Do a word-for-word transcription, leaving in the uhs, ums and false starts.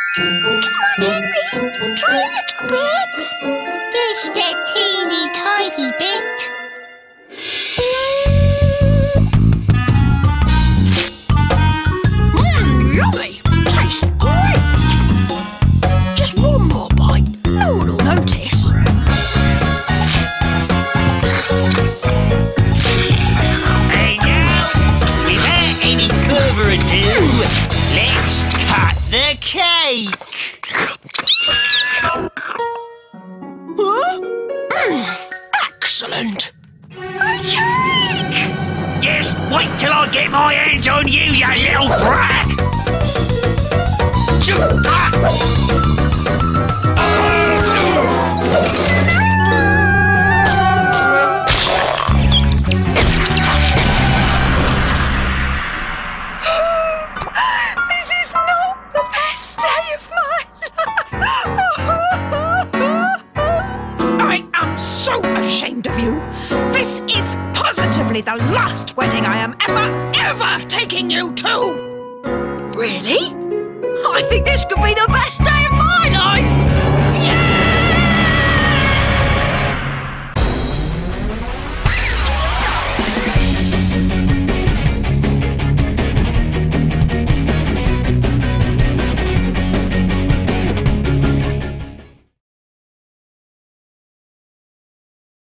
Come on, Henry. Try a little bit. Just a teeny tiny bit. Mmm, yummy. Tastes great. Just one more bite. No one will notice. Hey now, without any further ado, let's cut the cake. Huh? Mm, excellent. My cake! Just wait till I get my hands on you, you little brat! Choo- ah! This is not the best day of my life. I am so ashamed of you. This is positively the last wedding I am ever, ever taking you to. Really? I think this could be the best.